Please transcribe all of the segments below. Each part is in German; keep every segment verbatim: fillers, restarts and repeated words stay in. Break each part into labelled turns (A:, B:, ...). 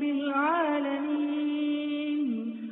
A: للعالمين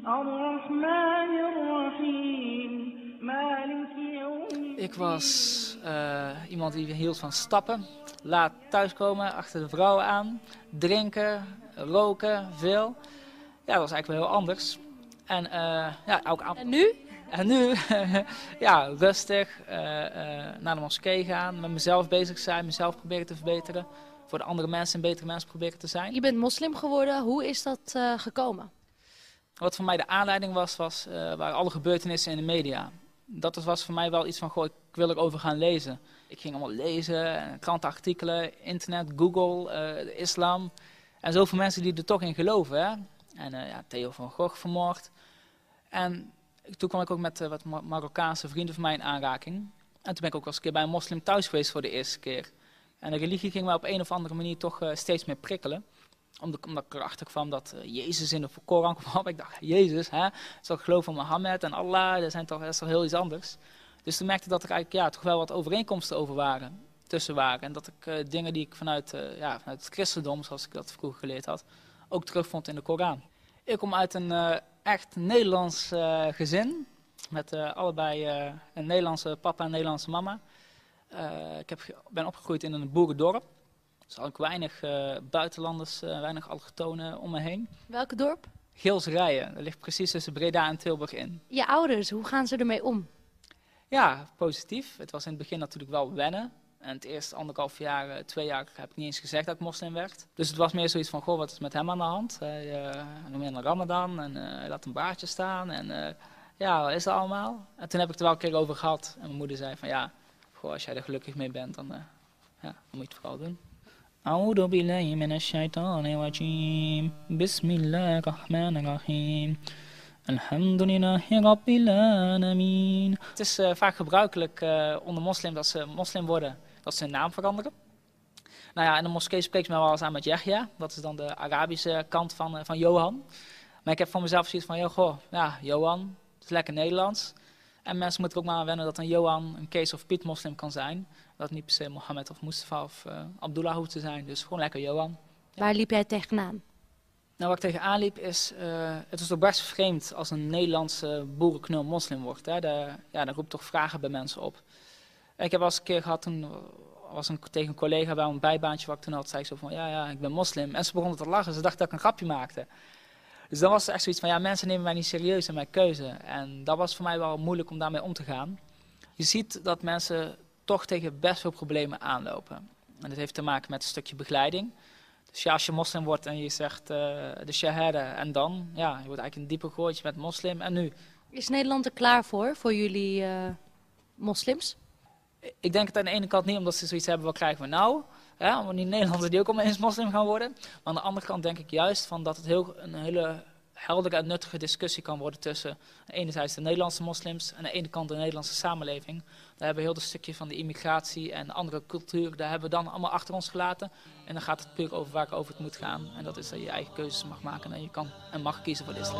A: الرحمن الرحيم مالك يوم.
B: Ik was uh, iemand die hield van stappen, laat thuiskomen, achter de vrouwen aan, drinken, roken, veel. Ja, dat was eigenlijk wel heel anders. En, uh, ja, ook aan...
C: en nu?
B: En nu, ja, rustig, uh, uh, naar de moskee gaan, met mezelf bezig zijn, mezelf proberen te verbeteren. Voor de andere mensen een betere mens proberen te zijn.
C: Je bent moslim geworden, hoe is dat uh, gekomen?
B: Wat voor mij de aanleiding was, was uh, waren alle gebeurtenissen in de media. Dat was voor mij wel iets van, goh, ik wil erover gaan lezen. Ik ging allemaal lezen, krantenartikelen, internet, Google, uh, de islam. En zoveel mensen die er toch in geloven. Hè? En uh, ja, Theo van Gogh vermoord. En toen kwam ik ook met uh, wat Marokkaanse vrienden van mij in aanraking. En toen ben ik ook wel eens een keer bij een moslim thuis geweest voor de eerste keer. En de religie ging mij op een of andere manier toch uh, steeds meer prikkelen. Omdat, omdat ik erachter kwam dat uh, Jezus in de Koran kwam. Ik dacht, Jezus, hè? Zal ik geloven in Mohammed en Allah, dat, zijn toch, dat is toch heel iets anders. Dus toen merkte ik dat er eigenlijk ja, toch wel wat overeenkomsten over waren, tussen waren. En dat ik uh, dingen die ik vanuit, uh, ja, vanuit het christendom, zoals ik dat vroeger geleerd had, ook terugvond in de Koran. Ik kom uit een uh, echt Nederlands uh, gezin. Met uh, allebei uh, een Nederlandse papa en een Nederlandse mama. Uh, ik heb, ben opgegroeid in een boerendorp. Dus had ik weinig uh, buitenlanders, uh, weinig allochtonen om me heen.
C: Welk dorp?
B: Geelsrijen. Dat ligt precies tussen Breda en Tilburg in.
C: Je ouders, hoe gaan ze ermee om?
B: Ja, positief. Het was in het begin natuurlijk wel wennen. En het eerste anderhalf jaar, uh, twee jaar heb ik niet eens gezegd dat ik moslim werd. Dus het was meer zoiets van, goh, wat is met hem aan de hand? Hij uh, noem je een Ramadan en uh, hij laat een baardje staan. En uh, ja, wat is dat allemaal? En toen heb ik het er wel een keer over gehad. En mijn moeder zei van, ja, goh, als jij er gelukkig mee bent, dan, uh, ja, dan moet je het vooral doen. A'udhu billahi minash shaitani rajim. Bismillahirrahmanirrahim. Alhamdulillahi rabbil alamin. Het is uh, vaak gebruikelijk uh, onder moslims dat ze moslim worden, dat ze hun naam veranderen. Nou ja, in de moskee spreekt men wel eens aan met Yahya. Dat is dan de Arabische kant van, uh, van Johan. Maar ik heb voor mezelf zoiets van, joh, goh, ja, Johan, het is lekker Nederlands. En mensen moeten er ook maar aan wennen dat een Johan, een Kees of Piet moslim kan zijn. Dat het niet per se Mohammed of Mustafa of uh, Abdullah hoeft te zijn. Dus gewoon lekker Johan. Ja.
C: Waar liep jij tegenaan?
B: Nou, wat ik tegenaan liep is, uh, het is toch best vreemd als een Nederlandse boerenknul moslim wordt. Hè? De, ja, dat roept toch vragen bij mensen op. En ik heb wel eens een keer gehad, toen was een, tegen een collega bij een bijbaantje wat ik toen had, zei ik zo van, ja, ja, ik ben moslim. En ze begonnen te lachen, ze dachten dat ik een grapje maakte. Dus dan was het echt zoiets van, ja, mensen nemen mij niet serieus in mijn keuze. En dat was voor mij wel moeilijk om daarmee om te gaan. Je ziet dat mensen toch tegen best veel problemen aanlopen. En dat heeft te maken met een stukje begeleiding. Dus ja, als je moslim wordt en je zegt uh, de shahada en dan, ja, je wordt eigenlijk een diepe gooitje met moslim en nu.
C: Is Nederland er klaar voor, voor jullie uh, moslims?
B: Ik denk het aan de ene kant niet, omdat ze zoiets hebben, wat krijgen we nou? Ja, want die Nederlanders die ook allemaal eens moslim gaan worden. Maar aan de andere kant denk ik juist van dat het heel, een hele heldere en nuttige discussie kan worden tussen enerzijds de Nederlandse moslims en aan de ene kant de Nederlandse samenleving. Daar hebben we heel dat stukje van de immigratie en andere cultuur, daar hebben we dan allemaal achter ons gelaten. En dan gaat het puur over waar het over het moet gaan. En dat is dat je eigen keuzes mag maken en je kan en mag kiezen voor de islam.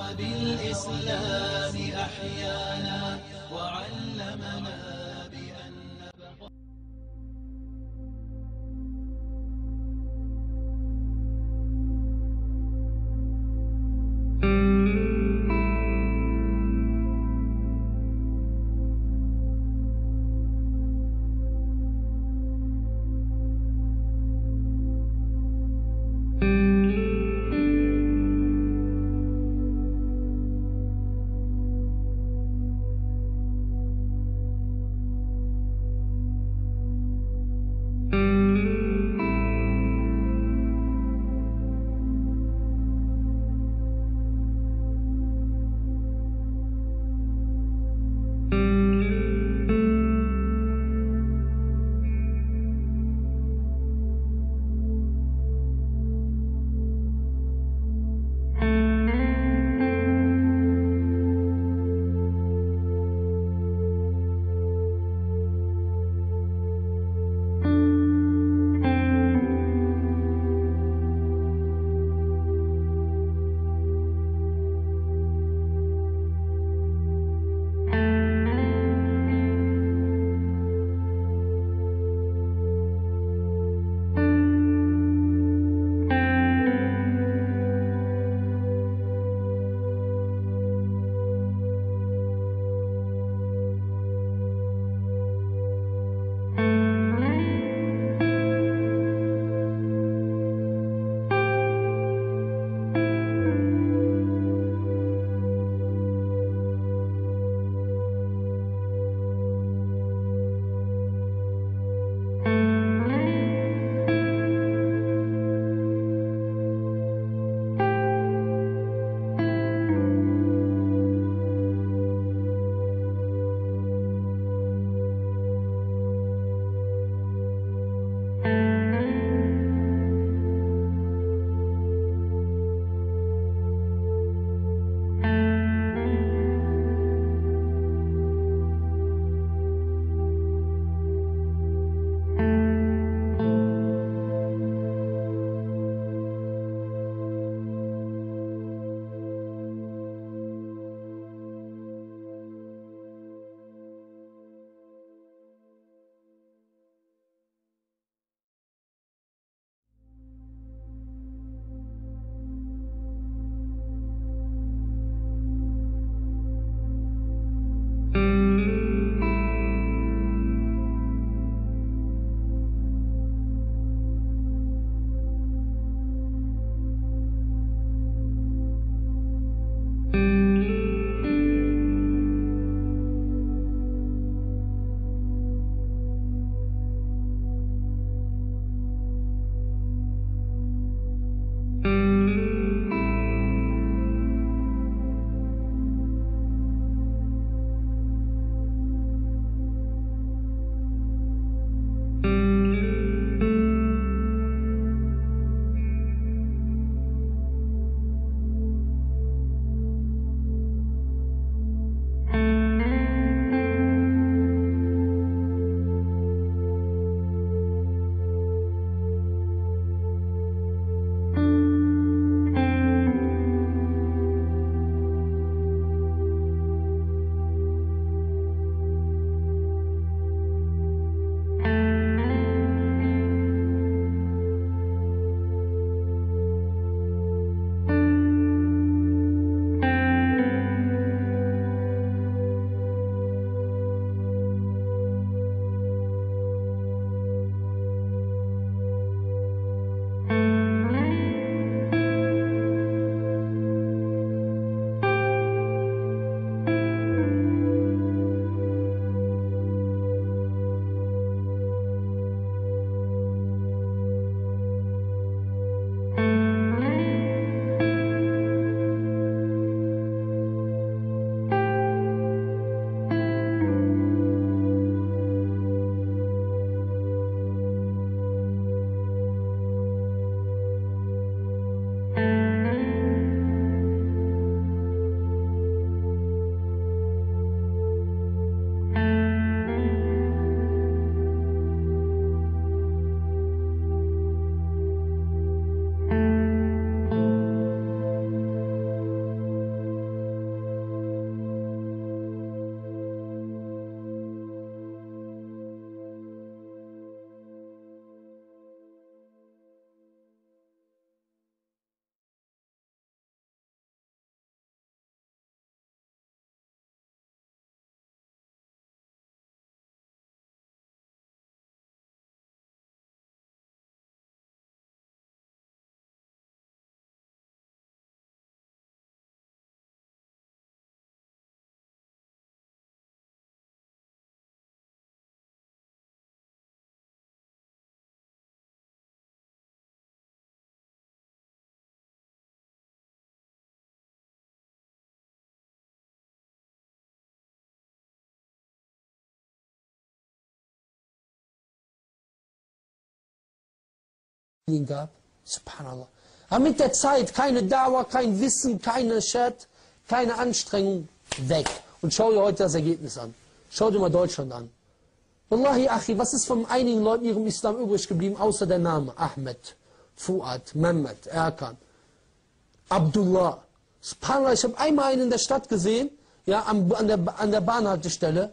D: gab. Subhanallah. Aber mit der Zeit keine Dauer, kein Wissen, keine Chat, keine Anstrengung, weg. Und schau dir heute das Ergebnis an. Schau dir mal Deutschland an. Wallahi, Achi, was ist von einigen Leuten ihrem Islam übrig geblieben, außer der Name? Ahmed, Fuad, Mehmet, Erkan, Abdullah. Subhanallah, ich habe einmal einen in der Stadt gesehen, ja, an, an, der, an der Bahnhaltestelle,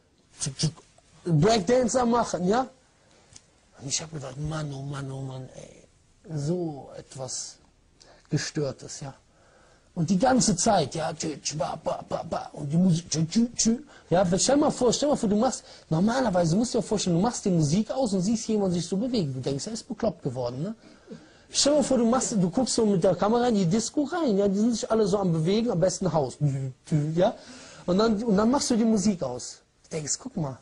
D: Breakdance am machen, ja. Und ich habe gedacht, Mann, oh Mann, oh Mann, ey, so etwas Gestörtes, ja. Und die ganze Zeit, ja, und die Musik, ja, stell mal vor, stell mal vor, du machst, normalerweise musst du dir vorstellen, du machst die Musik aus und siehst jemanden sich so bewegen. Du denkst, er ist bekloppt geworden, ne? Stell mal vor, du machst, du guckst so mit der Kamera in die Disco rein, ja, die sind sich alle so am Bewegen, am besten Haus, ja, und dann, und dann machst du die Musik aus. Du denkst, guck mal,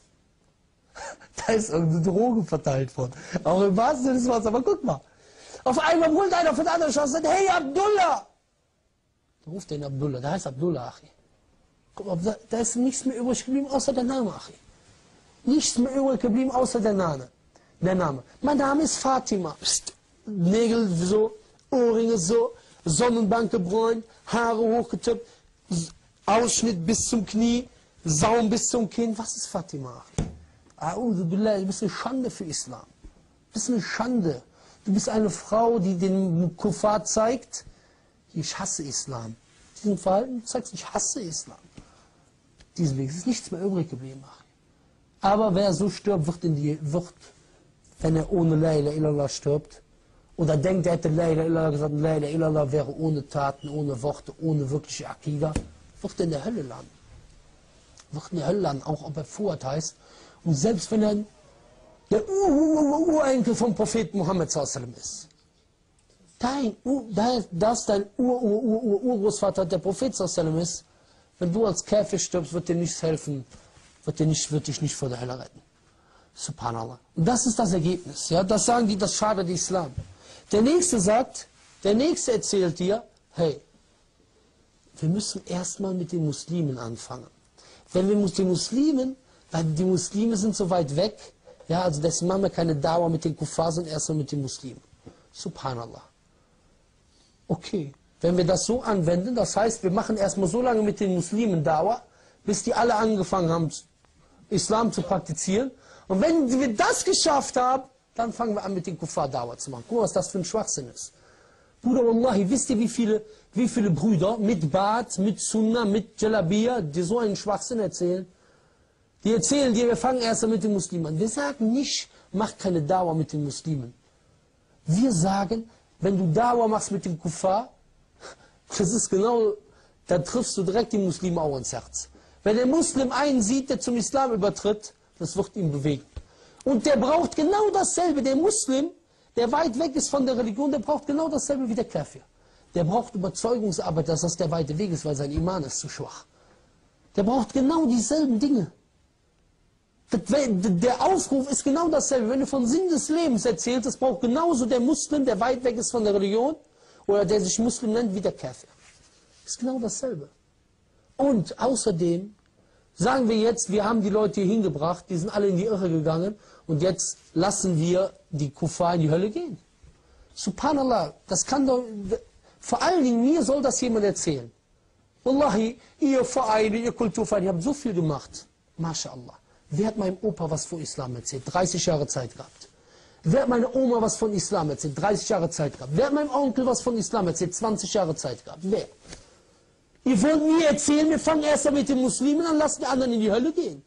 D: da ist irgendeine Droge verteilt worden. Auch im wahrsten Sinne des Wortes, aber guck mal. Auf einmal brüllt einer von der anderen Straße und sagt, hey Abdullah! Da ruft den Abdullah, der heißt Abdullah, Achi. Guck mal, da, da ist nichts mehr übrig geblieben, außer der Name, Achi. Nichts mehr übrig geblieben, außer der Name. Der Name. Mein Name ist Fatima. Psst. Nägel so, Ohrringe so, Sonnenbank gebräunt, Haare hochgetippt, Ausschnitt bis zum Knie, Saum bis zum Kinn. Was ist Fatima? A'udhu billah, du bist eine Schande für Islam. Du bist eine Schande. Du bist eine Frau, die den Kuffar zeigt, ich hasse Islam. Diesen Verhalten zeigst du, ich hasse Islam. Deswegen ist nichts mehr übrig geblieben. Aber wer so stirbt, wird, in die, wird wenn er ohne La ilaha illallah stirbt, oder denkt, er hätte La ilaha illallah gesagt, La ilaha illallah wäre ohne Taten, ohne Worte, ohne wirkliche Akida, wird er in der Hölle landen. Wird in der Hölle landen, auch ob er Fuad heißt. Und selbst wenn er der Urenkel vom Propheten Muhammad sallallahu alaihi wasallam ist. Dein, dass dein Ur-Ur-Ur-Urgroßvater der Prophet sallallahu alaihi wasallam ist, wenn du als Käfer stirbst, wird dir nichts helfen, wird, dir nicht, wird dich nicht vor der Hölle retten. Subhanallah. Und das ist das Ergebnis. Ja? Das sagen die, das schadet Islam. Der Nächste sagt, der Nächste erzählt dir, hey, wir müssen erstmal mit den Muslimen anfangen. Wenn wir mit den Muslimen, weil die Muslime sind so weit weg, ja, also deswegen machen wir keine Dauer mit den Kuffar, sondern erstmal mit den Muslimen. Subhanallah. Okay, wenn wir das so anwenden, das heißt, wir machen erstmal so lange mit den Muslimen Dauer, bis die alle angefangen haben, Islam zu praktizieren. Und wenn wir das geschafft haben, dann fangen wir an mit den Kuffar Dauer zu machen. Guck mal, was das für ein Schwachsinn ist. Bruder, Wallahi, wisst ihr, wie viele, wie viele Brüder mit Bart, mit Sunnah, mit Jalabiyah, die so einen Schwachsinn erzählen? Die erzählen dir, wir fangen erst mit den Muslimen an. Wir sagen nicht, mach keine Dauer mit den Muslimen. Wir sagen, wenn du Dauer machst mit dem Kuffar, das ist genau, da triffst du direkt die Muslime auch ins Herz. Wenn der Muslim einen sieht, der zum Islam übertritt, das wird ihn bewegen. Und der braucht genau dasselbe. Der Muslim, der weit weg ist von der Religion, der braucht genau dasselbe wie der Kafir. Der braucht Überzeugungsarbeit, dass das der weite Weg ist, weil sein Iman ist zu schwach. Der braucht genau dieselben Dinge. Der Aufruf ist genau dasselbe. Wenn du von Sinn des Lebens erzählst, das braucht genauso der Muslim, der weit weg ist von der Religion, oder der sich Muslim nennt, wie der Kafir. Das ist genau dasselbe. Und außerdem sagen wir jetzt, wir haben die Leute hier hingebracht, die sind alle in die Irre gegangen, und jetzt lassen wir die Kuffar in die Hölle gehen. Subhanallah, das kann doch, vor allen Dingen mir soll das jemand erzählen. Wallahi, ihr Vereine, ihr Kulturvereine, ihr habt so viel gemacht. MashaAllah. Wer hat meinem Opa was von Islam erzählt? dreißig Jahre Zeit gehabt. Wer hat meine Oma was von Islam erzählt? dreißig Jahre Zeit gehabt. Wer hat meinem Onkel was von Islam erzählt? zwanzig Jahre Zeit gehabt. Wer? Ihr wollt mir erzählen, wir fangen erst mit den Muslimen an, lassen die anderen in die Hölle gehen.